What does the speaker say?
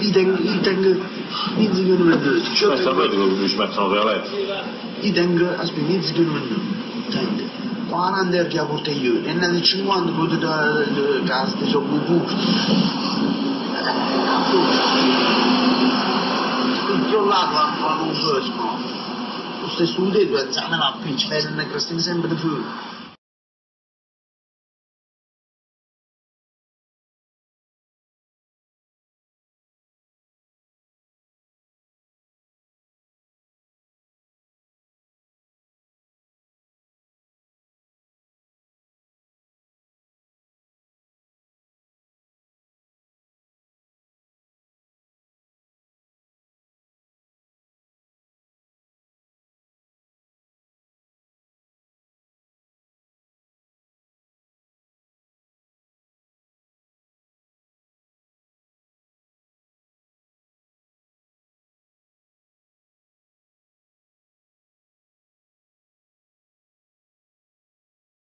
mezzo che non è vero. Questo è vero che ci mettono per letto. Io tengo, aspetta, mezzo che non è vero. 40 euro che ha portato io, e nel 50 potete casa di sono buco. Io là quando non so, lo stesso udito, e zana la pitch, vedi, ne crescono sempre di più.